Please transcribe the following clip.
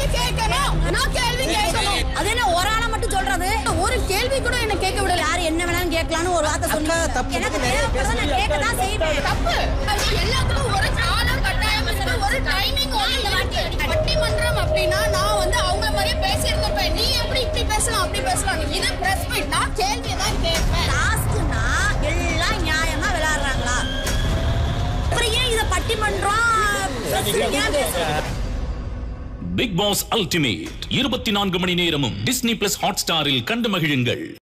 கேட்கணும். நான் கேள்வி கேட்கணும். அது என்ன ஒரு ஆளா மட்டும் சொல்றது? ஒரு கேள்வி கூட என்ன கேட்க விடல. யார் என்ன வேணாலும் கேட்கலாம்னு ஒரு வார்த்தை சொன்னீங்க. எனக்கு தேவைப்படுறத நான் கேட்க தான் செய்வேன். தப்பு. எல்லாத்துக்கும் ஒரு காலம் கட்டாயம் இருக்கு. ஒரு டைமிங் ஒன்னு பட்டிமன்றம் அப்படின்னா நான் வந்து அவங்கள மாதிரியே பேசியிருந்திருப்பேன். நீ எப்படி இப்படி பேசலாம் அப்படி பேசலாம். இது பிரஸ் மீட். நான் கேள்வி தான் கேட்பேன். லாஸ்ட்னா எல்லாம் நியாயமா விளையாடுறாங்களா? அப்புறம் ஏன் இத பட்டிமன்றம் பிக் பாஸ் அல்டிமேட் 24 மணி நேரமும் டிஸ்னி பிளஸ் ஹாட் ஸ்டாரில் கண்டு மகிழுங்கள்.